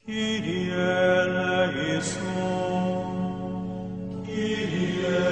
Kyrie eleison, Kyrie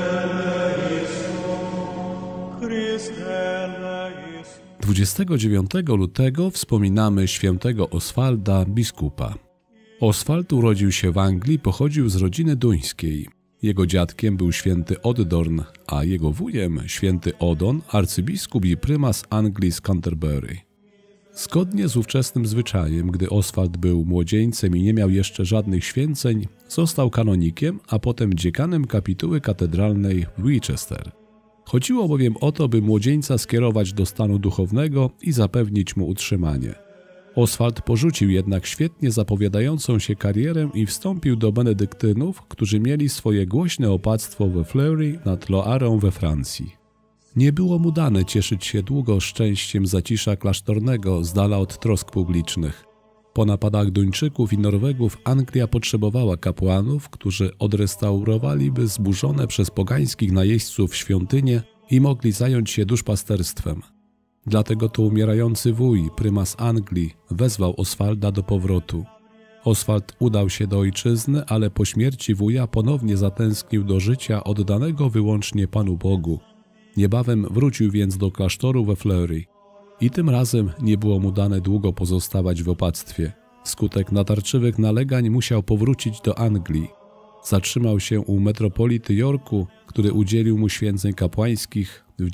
eleison, Chryste eleison. 29 lutego wspominamy świętego Oswalda, biskupa. Oswald urodził się w Anglii, pochodził z rodziny duńskiej. Jego dziadkiem był święty Oddorn, a jego wujem święty Odon, arcybiskup i prymas Anglii z Canterbury. Zgodnie z ówczesnym zwyczajem, gdy Oswald był młodzieńcem i nie miał jeszcze żadnych święceń, został kanonikiem, a potem dziekanem kapituły katedralnej w Winchester. Chodziło bowiem o to, by młodzieńca skierować do stanu duchownego i zapewnić mu utrzymanie. Oswald porzucił jednak świetnie zapowiadającą się karierę i wstąpił do benedyktynów, którzy mieli swoje głośne opactwo we Fleury nad Loarą we Francji. Nie było mu dane cieszyć się długo szczęściem zacisza klasztornego z dala od trosk publicznych. Po napadach Duńczyków i Norwegów Anglia potrzebowała kapłanów, którzy odrestaurowaliby zburzone przez pogańskich najeźdźców świątynie i mogli zająć się duszpasterstwem. Dlatego to umierający wuj, prymas Anglii, wezwał Oswalda do powrotu. Oswald udał się do ojczyzny, ale po śmierci wuja ponownie zatęsknił do życia oddanego wyłącznie Panu Bogu. Niebawem wrócił więc do klasztoru we Fleury. I tym razem nie było mu dane długo pozostawać w opactwie. Wskutek natarczywych nalegań musiał powrócić do Anglii. Zatrzymał się u metropolity Yorku, który udzielił mu święceń kapłańskich w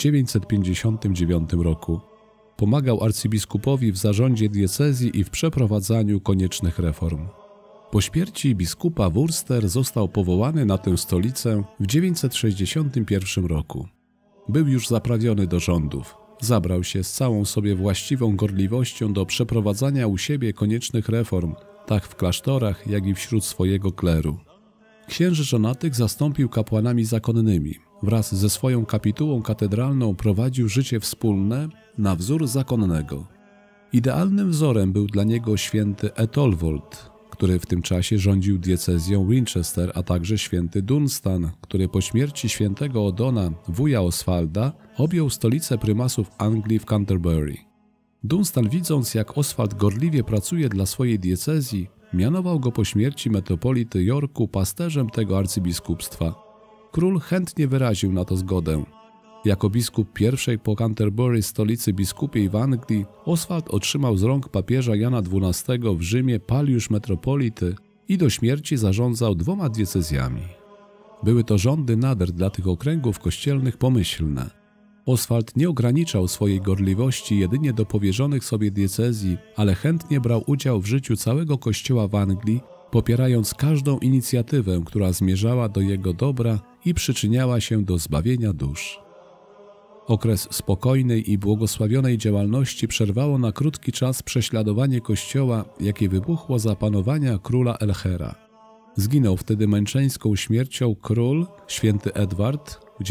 959 roku. Pomagał arcybiskupowi w zarządzie diecezji i w przeprowadzaniu koniecznych reform. Po śmierci biskupa Worcester został powołany na tę stolicę w 961 roku. Był już zaprawiony do rządów. Zabrał się z całą sobie właściwą gorliwością do przeprowadzania u siebie koniecznych reform, tak w klasztorach, jak i wśród swojego kleru. Księży żonatych zastąpił kapłanami zakonnymi. Wraz ze swoją kapitułą katedralną prowadził życie wspólne na wzór zakonnego. Idealnym wzorem był dla niego święty Ethelwold, który w tym czasie rządził diecezją Winchester, a także święty Dunstan, który po śmierci świętego Odona, wuja Oswalda, objął stolicę prymasów Anglii w Canterbury. Dunstan, widząc jak Oswald gorliwie pracuje dla swojej diecezji, mianował go po śmierci metropolity Yorku pasterzem tego arcybiskupstwa. Król chętnie wyraził na to zgodę. Jako biskup pierwszej po Canterbury stolicy biskupiej w Anglii, Oswald otrzymał z rąk papieża Jana XII w Rzymie paliusz metropolity i do śmierci zarządzał 2 diecezjami. Były to rządy nader dla tych okręgów kościelnych pomyślne. Oswald nie ograniczał swojej gorliwości jedynie do powierzonych sobie diecezji, ale chętnie brał udział w życiu całego kościoła w Anglii, popierając każdą inicjatywę, która zmierzała do jego dobra i przyczyniała się do zbawienia dusz. Okres spokojnej i błogosławionej działalności przerwało na krótki czas prześladowanie kościoła, jakie wybuchło za panowania króla Elchera. Zginął wtedy męczeńską śmiercią król, święty Edward, w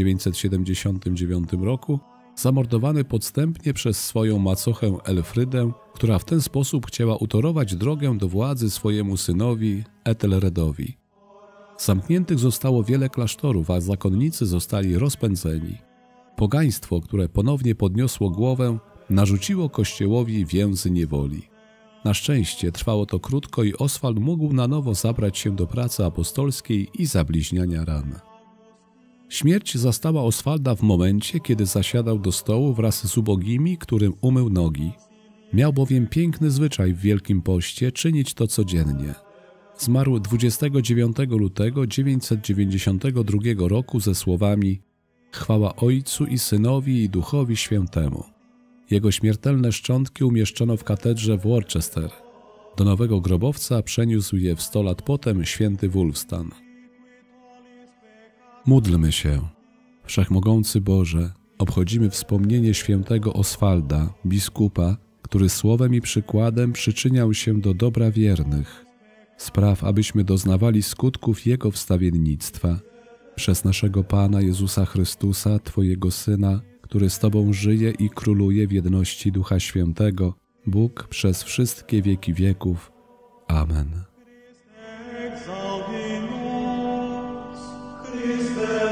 979 roku, zamordowany podstępnie przez swoją macochę Elfrydę, która w ten sposób chciała utorować drogę do władzy swojemu synowi Ethelredowi. Zamkniętych zostało wiele klasztorów, a zakonnicy zostali rozpędzeni. Pogaństwo, które ponownie podniosło głowę, narzuciło Kościołowi więzy niewoli. Na szczęście trwało to krótko i Oswald mógł na nowo zabrać się do pracy apostolskiej i zabliźniania ran. Śmierć zastała Oswalda w momencie, kiedy zasiadał do stołu wraz z ubogimi, którym umył nogi. Miał bowiem piękny zwyczaj w Wielkim Poście czynić to codziennie. Zmarł 29 lutego 992 roku ze słowami: chwała Ojcu i Synowi i Duchowi Świętemu. Jego śmiertelne szczątki umieszczono w katedrze w Worcester. Do nowego grobowca przeniósł je w 100 lat potem święty Wulfstan. Módlmy się. Wszechmogący Boże, obchodzimy wspomnienie świętego Oswalda, biskupa, który słowem i przykładem przyczyniał się do dobra wiernych. Spraw, abyśmy doznawali skutków Jego wstawiennictwa. Przez naszego Pana Jezusa Chrystusa, Twojego Syna, który z Tobą żyje i króluje w jedności Ducha Świętego, Bóg przez wszystkie wieki wieków. Amen. Christe